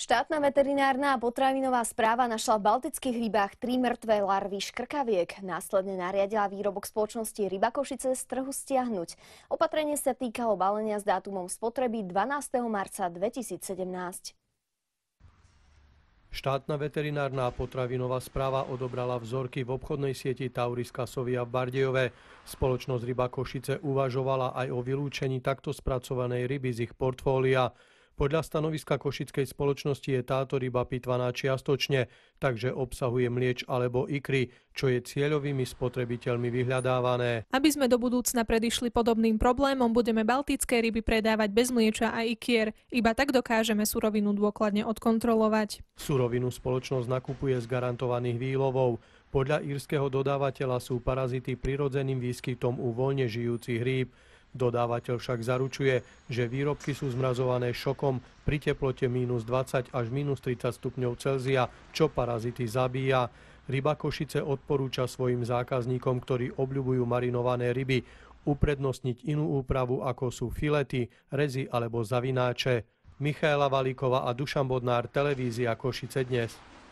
Štátna veterinárna a potravinová správa našla v baltických rybách 3 mŕtve larvy škrkaviek. Následne nariadila výrobok spoločnosti Ryba Košice z trhu stiahnuť. Opatrenie sa týkalo balenia s dátumom spotreby 12. marca 2017. Štátna veterinárna a potravinová správa odobrala vzorky v obchodnej sieti Tauriska Sovia v Bardejove. Spoločnosť Ryba Košice uvažovala aj o vylúčení takto spracovanej ryby z ich portfólia. Podľa stanoviska košickej spoločnosti je táto ryba pitvaná čiastočne, takže obsahuje mlieč alebo ikry, čo je cieľovými spotrebiteľmi vyhľadávané. Aby sme do budúcna predišli podobným problémom, budeme baltické ryby predávať bez mlieča a ikier. Iba tak dokážeme surovinu dôkladne odkontrolovať. Surovinu spoločnosť nakupuje z garantovaných výlovov. Podľa írskeho dodávateľa sú parazity prirodzeným výskytom u voľne žijúcich rýb. Dodávateľ však zaručuje, že výrobky sú zmrazované šokom pri teplote -20 až -30 stupňov Celzia, čo parazity zabíja. Ryba Košice odporúča svojim zákazníkom, ktorí obľubujú marinované ryby, uprednostniť inú úpravu, ako sú filety, rezy alebo zavináče. Michaela Valíková a Dušan Bodnár, televízia Košice dnes.